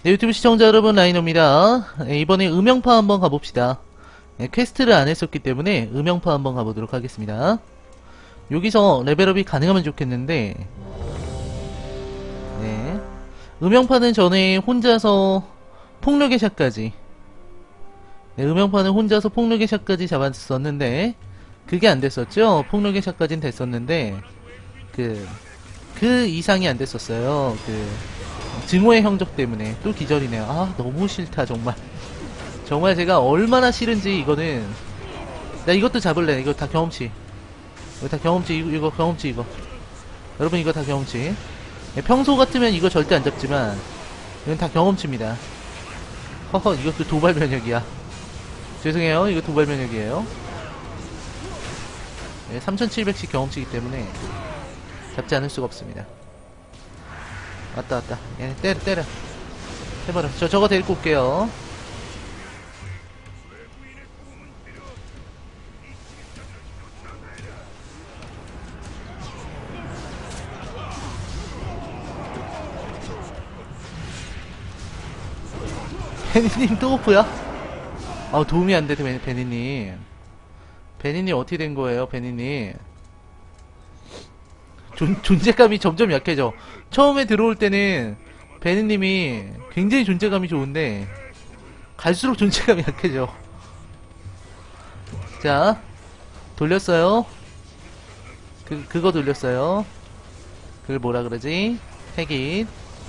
네, 유튜브 시청자 여러분, 라이노입니다. 네, 이번에 음영파 한번 가봅시다. 네, 퀘스트를 안 했었기 때문에 음영파 한번 가보도록 하겠습니다. 여기서 레벨업이 가능하면 좋겠는데, 네. 음영파는 전에 혼자서 폭력의 샷까지, 네, 음영파는 혼자서 폭력의 샷까지 잡았었는데, 그게 안 됐었죠? 폭력의 샷까진 됐었는데, 그 이상이 안 됐었어요. 증오의 형적 때문에. 또 기절이네요. 아, 너무 싫다, 정말. 정말 제가 얼마나 싫은지 이거는. 나 이것도 잡을래. 이거 다 경험치. 이거 다 경험치. 이거 경험치 이거. 여러분 이거 다 경험치. 예, 평소 같으면 이거 절대 안 잡지만 이건 다 경험치입니다. 허허, 이것도 도발 면역이야. 죄송해요. 이거 도발 면역이에요. 예, 3700씩 경험치이기 때문에 잡지 않을 수가 없습니다. 왔다. 예, 때려. 해버려. 저거 데리고 올게요. 베니님 또 오프야? 아, 도움이 안 돼, 베니님. 베니님 어떻게 된 거예요, 베니님? 존재감이 점점 약해져. 처음에 들어올 때는 베니님이 굉장히 존재감이 좋은데 갈수록 존재감이 약해져. 자, 돌렸어요. 그거 돌렸어요. 그걸 뭐라 그러지? 핵잇.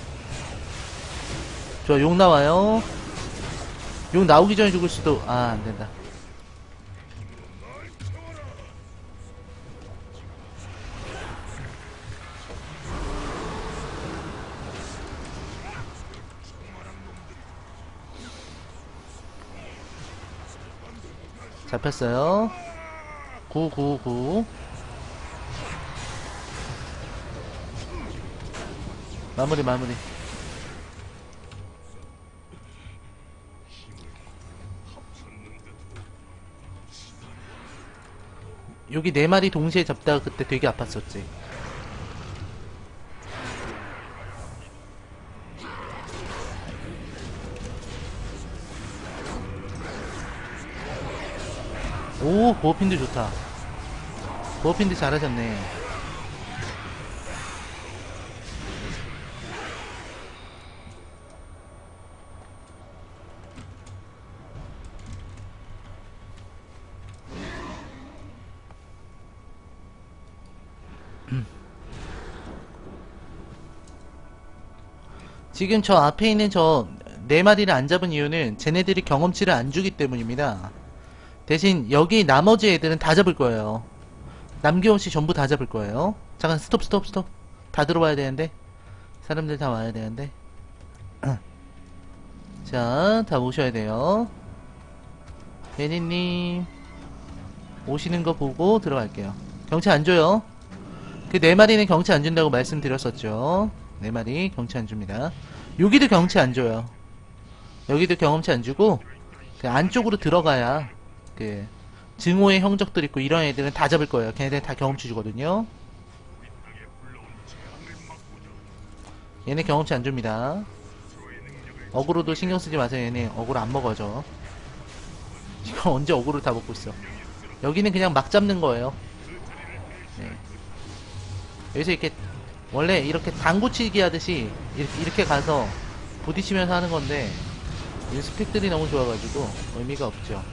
좋아, 욕 나와요. 욕 나오기 전에 죽을 수도. 아, 안 된다. 잡혔어요. 999. 마무리. 여기 4마리 동시에 잡다가 그때 되게 아팠었지. 오, 보어핀드 좋다. 보어핀드 잘하셨네. 지금 저 앞에 있는 저 4마리를 안 잡은 이유는 쟤네들이 경험치를 안 주기 때문입니다. 대신 여기 나머지 애들은 다 잡을 거예요. 남김없이 전부 다 잡을 거예요. 잠깐 스톱. 다 들어와야 되는데. 사람들 다 와야 되는데. 자, 다 오셔야 돼요. 베니님 오시는 거 보고 들어갈게요. 경치 안 줘요. 그 4마리는 경치 안 준다고 말씀드렸었죠. 4마리 경치 안 줍니다. 여기도 경치 안 줘요. 여기도 경험치 안 주고 그 안쪽으로 들어가야 그 증오의 형적들 있고 이런 애들은 다 잡을 거예요. 걔네들 다 경험치 주거든요. 얘네 경험치 안 줍니다. 어그로도 신경 쓰지 마세요. 얘네 어그로 안 먹어져. 이거 언제 어그로를 다 먹고 있어. 여기는 그냥 막 잡는 거예요. 네. 여기서 이렇게 원래 이렇게 당구치기 하듯이 이렇게 가서 부딪히면서 하는 건데 이 스펙들이 너무 좋아가지고 의미가 없죠.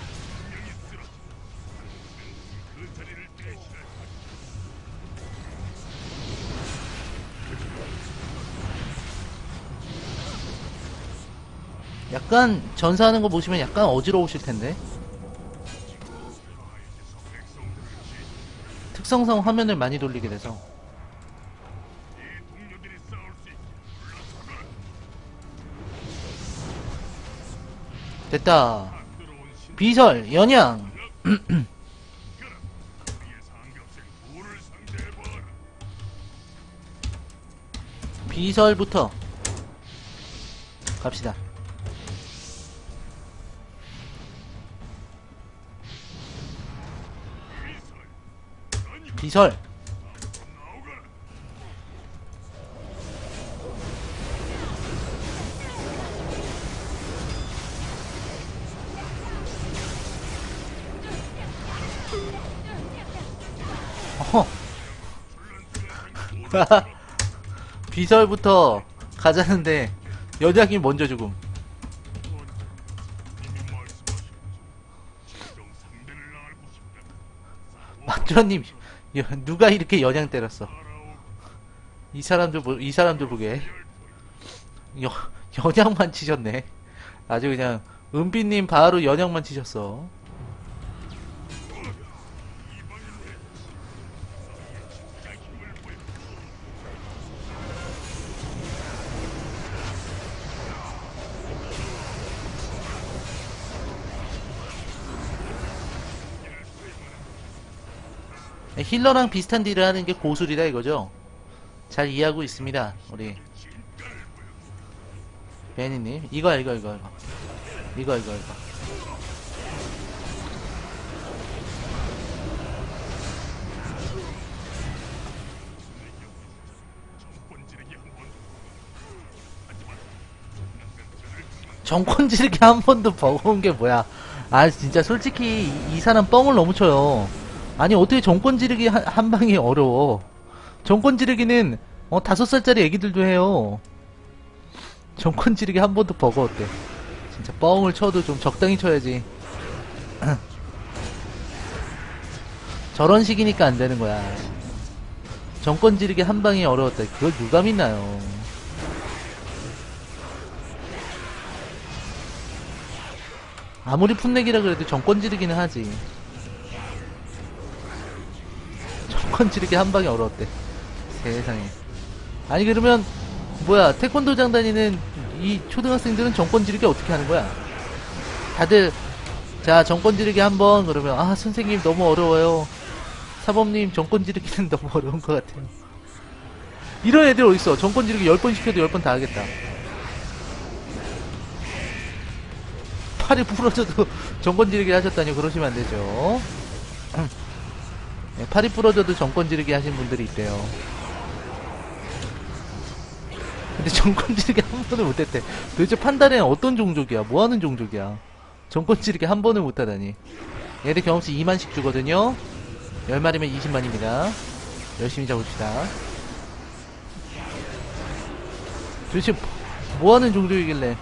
약간 전사하는 거 보시면 약간 어지러우실 텐데. 특성상 화면을 많이 돌리게 돼서. 됐다. 비설, 연양. 비설부터 갑시다. 비설. 비설부터 가자는데 여장이 먼저 죽음. 막주라님 누가 이렇게 여장 때렸어? 이 사람들 보게 연양만 치셨네. 아주 그냥 은비님 바로 연양만 치셨어. 힐러랑 비슷한 딜을 하는 게 고술이다 이거죠. 잘 이해하고 있습니다 우리 베니님. 이거 정권 지르기 한 번도 버거운 게 뭐야. 아 진짜 솔직히 이 사람 뻥을 너무 쳐요. 아니 어떻게 정권 지르기 한 방이 어려워. 정권 지르기는 5살짜리 애기들도 해요. 정권 지르기 한 번도 버거웠대. 진짜 뻥을 쳐도 좀 적당히 쳐야지. 저런 식이니까 안 되는 거야. 정권 지르기 한 방이 어려웠다. 그걸 누가 믿나요? 아무리 풋내기라 그래도 정권 지르기는 하지. 정권 지르기 한 방이 어려웠대. 세상에. 아니 그러면 뭐야 태권도장 다니는 이 초등학생들은 정권 지르기 어떻게 하는 거야? 다들 자 정권 지르기 한번 그러면 아 선생님 너무 어려워요. 사범님 정권 지르기는 너무 어려운 것 같아요. 이런 애들 어딨어. 정권 지르기 10번 시켜도 10번 다 하겠다. 팔이 부러져도 정권 지르기 하셨다니 그러시면 안 되죠. 네, 팔이 부러져도 정권 지르기 하신 분들이 있대요. 근데 정권 지르기 한 번을 못했대. 도대체 판단에 어떤 종족이야? 뭐하는 종족이야? 정권 지르기 한 번을 못하다니. 얘들 경험치 2만씩 주거든요. 10마리면 20만입니다. 열심히 잡읍시다. 도대체 뭐하는 종족이길래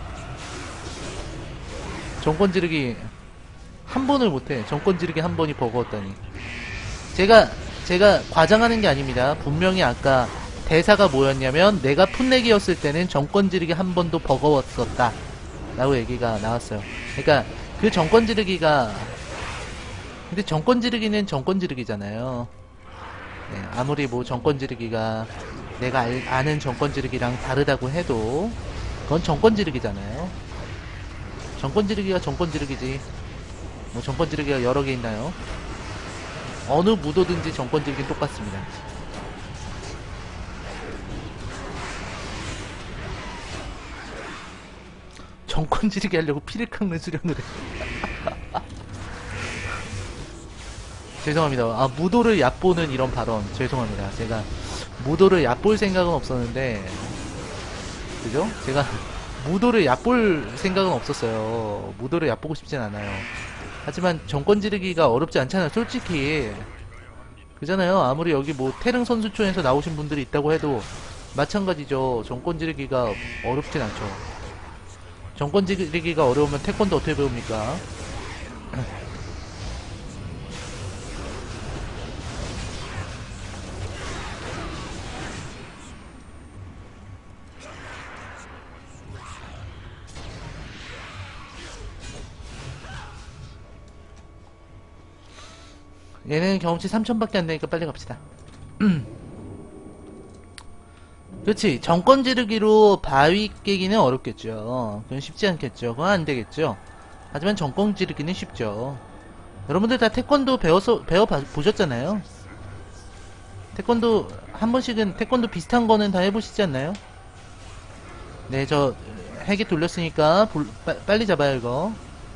정권 지르기 한 번을 못해. 정권 지르기 한 번이 버거웠다니. 제가 과장하는 게 아닙니다. 분명히 아까 대사가 뭐였냐면 내가 풋내기였을 때는 정권 지르기 한 번도 버거웠었다 라고 얘기가 나왔어요. 그러니까 그 정권 지르기가 근데 정권 지르기는 정권 지르기잖아요. 네, 아무리 뭐 정권 지르기가 내가 아는 정권 지르기랑 다르다고 해도 그건 정권 지르기잖아요. 정권 지르기가 정권 지르기지. 뭐 정권 지르기가 여러 개 있나요? 어느 무도든지 정권 지르기는 똑같습니다. 정권 지르기 하려고 피를 깎는 수련을 해. 죄송합니다. 아, 무도를 얕보는 이런 발언 죄송합니다. 제가 무도를 얕볼 생각은 없었는데 그죠? 제가 무도를 얕볼 생각은 없었어요. 무도를 얕보고 싶진 않아요. 하지만 정권 지르기가 어렵지 않잖아요. 솔직히 그잖아요. 아무리 여기 뭐 태릉 선수촌에서 나오신 분들이 있다고 해도 마찬가지죠. 정권 지르기가 어렵진 않죠. 정권 지르기가 어려우면 태권도 어떻게 배웁니까? 얘는 경험치 3000밖에 안 되니까 빨리 갑시다. 그렇지. 정권 지르기로 바위 깨기는 어렵겠죠. 그건 쉽지 않겠죠. 그건 안 되겠죠. 하지만 정권 지르기는 쉽죠. 여러분들 다 태권도 배워 보셨잖아요. 태권도 한 번씩은 태권도 비슷한 거는 다 해보시지 않나요? 네, 저 핵이 돌렸으니까 빨리 잡아요 이거.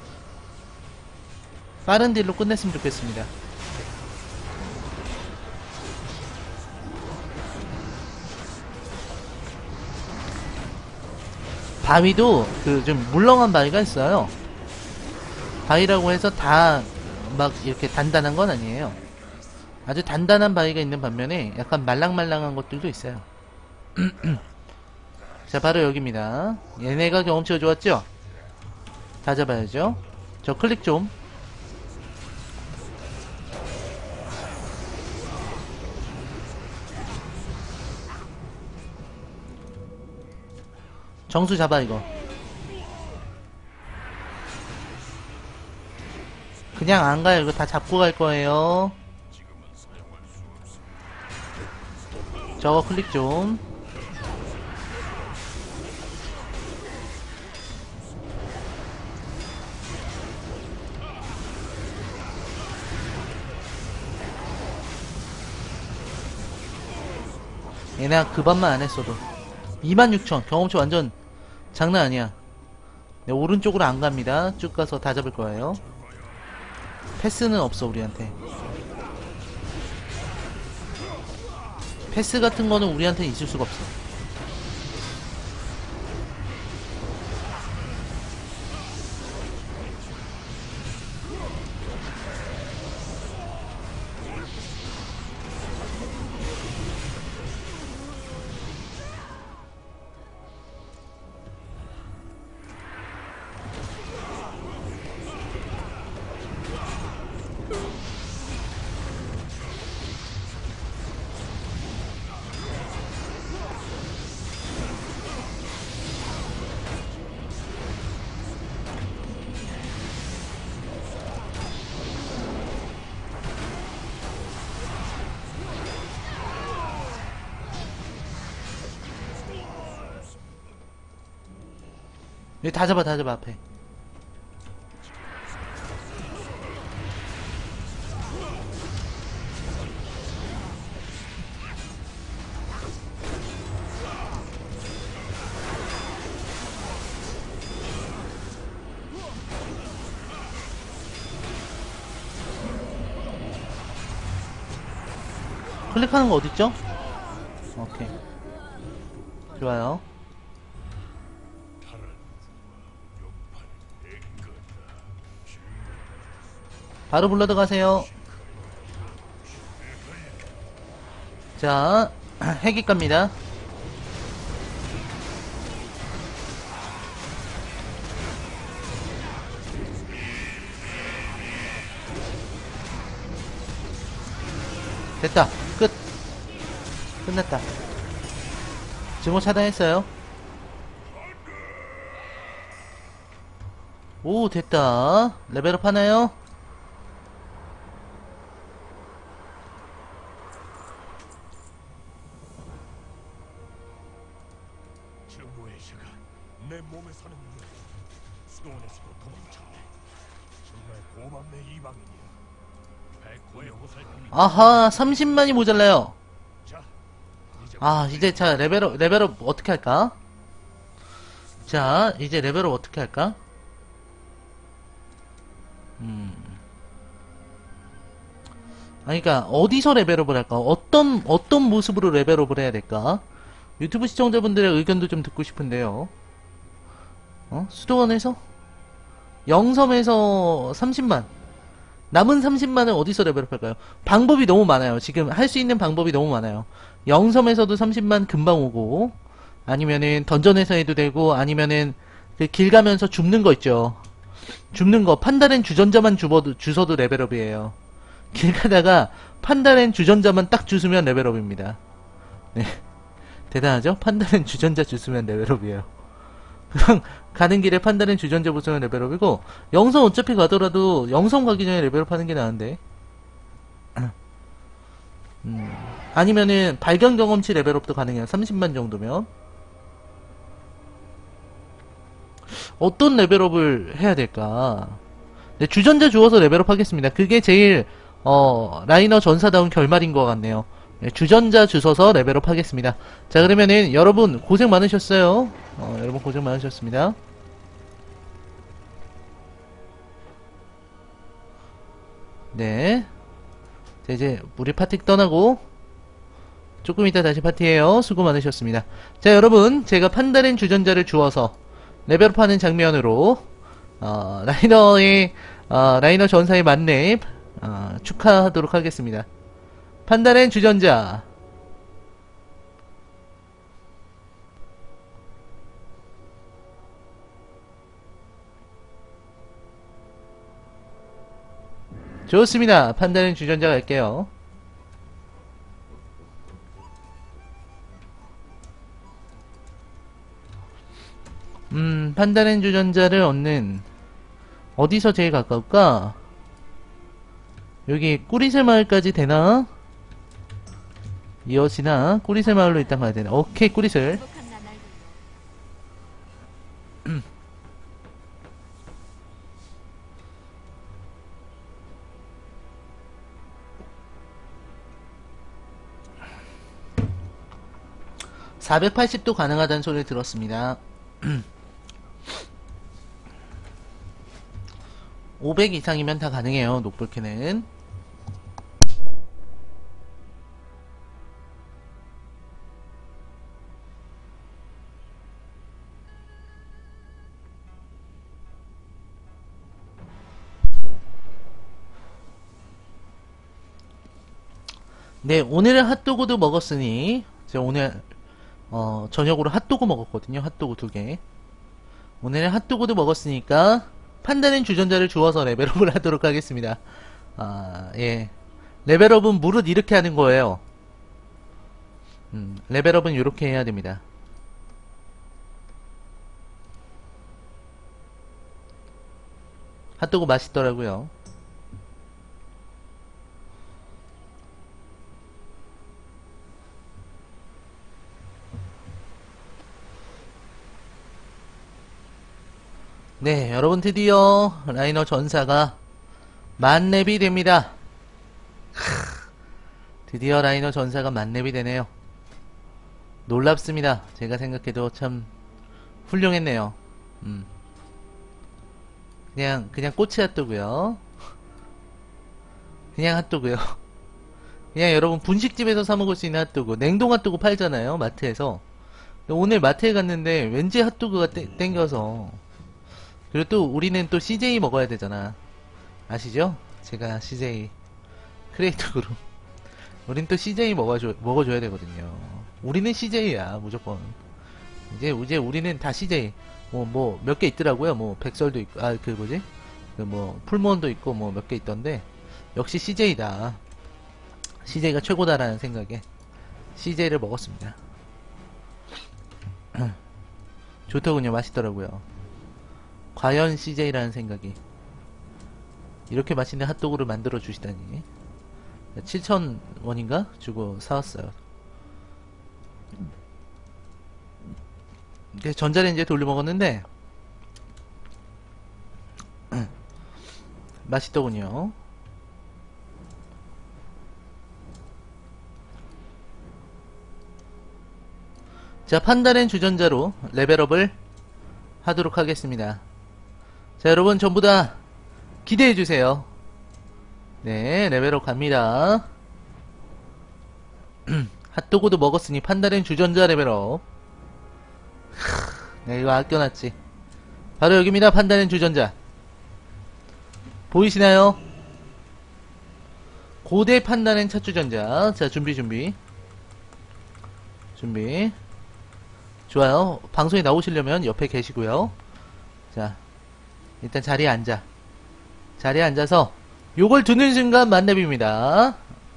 빠른 딜로 끝냈으면 좋겠습니다. 바위도 그 좀 물렁한 바위가 있어요. 바위라고 해서 다 막 이렇게 단단한 건 아니에요. 아주 단단한 바위가 있는 반면에 약간 말랑말랑한 것들도 있어요. 자, 바로 여기입니다. 얘네가 경험치가 좋았죠? 다 잡아야죠. 저 클릭 좀. 정수 잡아 이거. 그냥 안 가요. 이거 다 잡고 갈 거예요. 저거 클릭 좀. 얘네가 그 반만 안 했어도 26,000 경험치 완전 장난 아니야. 네, 오른쪽으로 안 갑니다. 쭉 가서 다 잡을 거예요. 패스는 없어 우리한테. 패스 같은 거는 우리한테 있을 수가 없어. 여기 다 잡아, 다 잡아, 앞에. 클릭하는 거 어딨죠? 오케이. 좋아요. 바로 불러 들어가세요. 자, 핵이 갑니다. 됐다. 끝. 끝났다. 증오 차단했어요. 오, 됐다. 레벨업 하나요? 증오의샤가 내 몸에 사는 물 수도원에서도 도망쳤네. 정말 고맙네 이방인이야. 백호의 호살핌이. 아하, 30만이 모자라요. 자, 이제 자, 레벨업 어떻게 할까? 자, 이제 레벨업 어떻게 할까? 그러니까 어디서 레벨업을 할까? 어떤 모습으로 레벨업을 해야 될까? 유튜브 시청자분들의 의견도 좀 듣고 싶은데요. 수도원에서? 영섬에서 30만. 남은 30만을 어디서 레벨업 할까요? 방법이 너무 많아요. 지금 할 수 있는 방법이 너무 많아요. 영섬에서도 30만 금방 오고, 아니면은 던전에서 해도 되고, 아니면은 그 길 가면서 줍는 거 있죠. 줍는 거, 판다렌 주전자만 주서도 레벨업이에요. 길 가다가 판다렌 주전자만 딱 주스면 레벨업입니다. 네. 대단하죠? 판다렌 주전자 주스면 레벨업이에요. 그냥 가는 길에 판다렌 주전자 부수면 레벨업이고, 영성 어차피 가더라도 영성 가기 전에 레벨업 하는 게 나은데. 아니면은 발견 경험치 레벨업도 가능해요. 30만 정도면. 어떤 레벨업을 해야 될까? 네, 주전자 주어서 레벨업 하겠습니다. 그게 제일 라이너 전사다운 결말인 것 같네요. 네, 주전자 주셔서 레벨업 하겠습니다. 자, 그러면은 여러분 고생 많으셨어요. 여러분 고생 많으셨습니다. 네. 자, 이제 우리 파티 떠나고 조금 이따 다시 파티해요. 수고 많으셨습니다. 자, 여러분 제가 판다렌 주전자를 주어서 레벨업하는 장면으로 라이너 전사의 만렙 축하하도록 하겠습니다. 판단엔 주전자. 좋습니다. 판단엔 주전자 갈게요. 판단엔 주전자를 얻는 어디서 제일 가까울까? 여기 꾸리슬 마을까지 되나? 이어지나? 꾸리슬 마을로 일단 가야 되나? 오케이, 꾸리슬. 480도 가능하다는 소리를 들었습니다. 500 이상이면 다 가능해요, 녹볼캐는. 네, 오늘은 핫도그도 먹었으니, 제가 오늘, 저녁으로 핫도그 먹었거든요. 핫도그 2개. 오늘은 핫도그도 먹었으니까, 판단엔 주전자를 주워서 레벨업을 하도록 하겠습니다. 아, 예. 레벨업은 무릇 이렇게 하는 거예요. 레벨업은 이렇게 해야 됩니다. 핫도그 맛있더라고요. 네, 여러분 드디어 라이너 전사가 만렙이 됩니다. 드디어 라이너 전사가 만렙이 되네요. 놀랍습니다. 제가 생각해도 참 훌륭했네요. 그냥 꼬치 핫도그요. 그냥 핫도그요. 그냥 여러분 분식집에서 사 먹을 수 있는 핫도그. 냉동 핫도그 팔잖아요, 마트에서. 오늘 마트에 갔는데 왠지 핫도그가 땡겨서. 그리고 또 우리는 또 CJ 먹어야 되잖아. 아시죠? 제가 CJ 크리에이터 그룹. 우린 또 CJ 먹어줘야 되거든요. 우리는 CJ야 무조건. 이제 우리는 다 CJ. 뭐 몇 개 있더라고요. 뭐 백설도 있고, 그 뭐지? 그 뭐 풀무원도 있고 뭐 몇 개 있던데 역시 CJ다. CJ가 최고다라는 생각에 CJ를 먹었습니다. 좋더군요. 맛있더라고요. 과연 CJ라는 생각이. 이렇게 맛있는 핫도그를 만들어 주시다니. 7,000원인가? 주고 사왔어요. 전자레인지에 돌려 먹었는데 맛있더군요. 자, 판단엔 주전자로 레벨업을 하도록 하겠습니다. 자, 여러분 전부 다 기대해주세요. 네, 레벨업 갑니다. 핫도그도 먹었으니 판단엔 주전자 레벨업. 네, 이거 아껴놨지. 바로 여기입니다. 판단엔 주전자. 보이시나요? 고대 판단엔 차주전자. 자, 준비. 좋아요. 방송에 나오시려면 옆에 계시고요. 자, 일단 자리에 앉아. 자리에 앉아서 요걸 두는 순간 만렙입니다.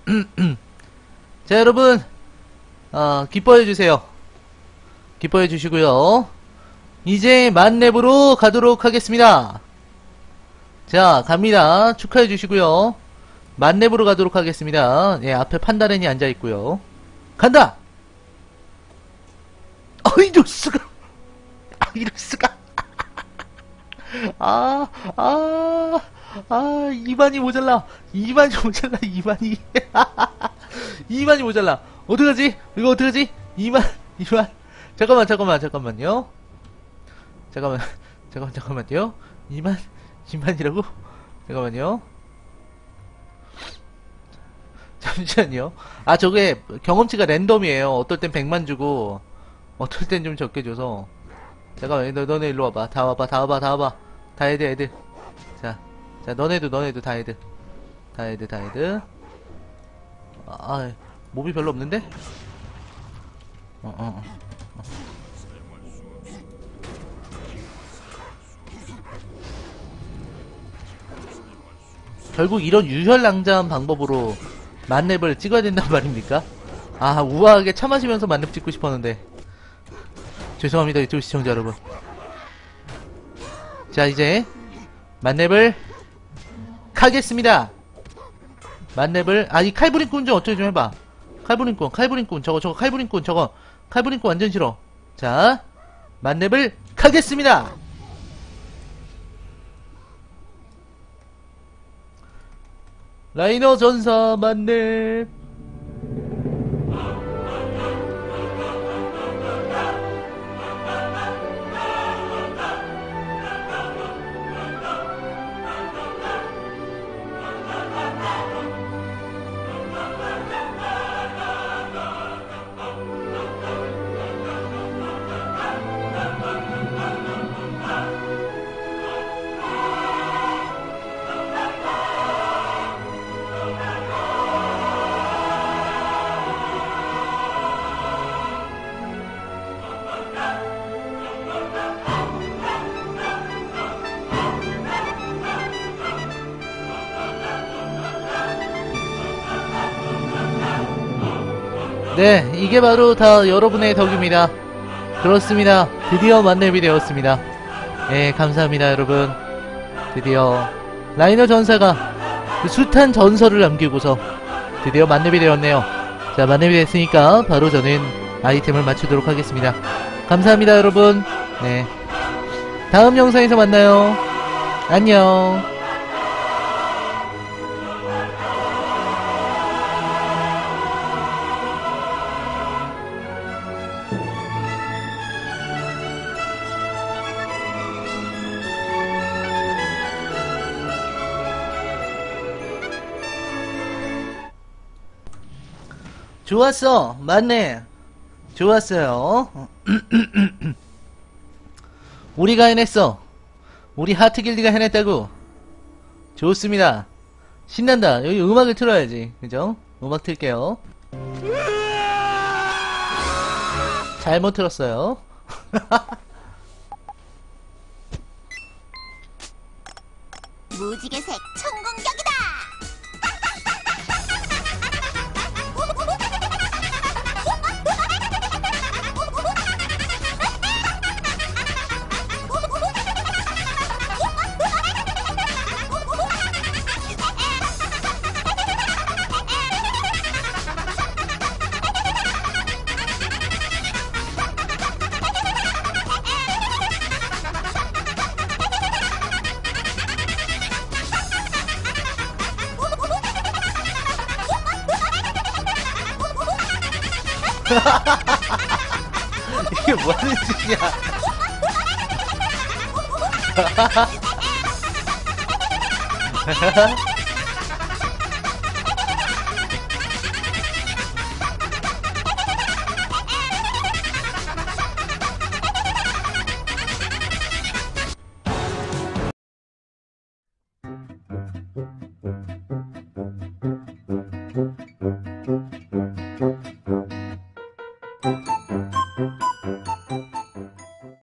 자, 여러분 기뻐해주세요. 기뻐해주시고요. 이제 만렙으로 가도록 하겠습니다. 자, 갑니다. 축하해주시고요. 만렙으로 가도록 하겠습니다. 예, 앞에 판다렌이 앉아있고요. 간다! 이럴수가! 이럴수가! 이만이 모자라. 이만이. 이만이 모자라. 어떡하지? 이거 어떡하지? 이만. 잠깐만요. 잠깐만요. 이만이라고? 잠깐만요. 잠시만요. 저게 경험치가 랜덤이에요. 어떨 땐 100만 주고, 어떨 땐 좀 적게 줘서. 잠깐만, 너네 일로 와봐. 다 와봐. 다 애들. 자, 너네도 다 애들. 몹이 별로 없는데? 결국 이런 유혈낭자한 방법으로 만렙을 찍어야 된단 말입니까? 우아하게 차 마시면서 만렙 찍고 싶었는데. 죄송합니다, 유튜브 시청자 여러분. 자, 이제 만렙을 가겠습니다. 만렙을 이 칼부림꾼 좀 어쩌기 좀 해봐. 칼부림꾼 저거 칼부림꾼 완전 싫어. 자, 만렙을 가겠습니다. 라이너 전사 만렙. 네, 이게 바로 다 여러분의 덕입니다. 그렇습니다. 드디어 만렙이 되었습니다. 예, 감사합니다, 여러분. 드디어 라이너 전사가 그 숱한 전설을 남기고서 드디어 만렙이 되었네요. 자, 만렙이 됐으니까 바로 저는 아이템을 맞추도록 하겠습니다. 감사합니다, 여러분. 네, 다음 영상에서 만나요. 안녕. 좋았어. 맞네. 좋았어요. 우리가 해냈어. 우리 하트길드가 해냈다고. 좋습니다. 신난다. 여기 음악을 틀어야지. 그죠? 음악 틀게요. 잘못 틀었어요. 무지개색 천공격이다! 이게 뭐하는 짓이야.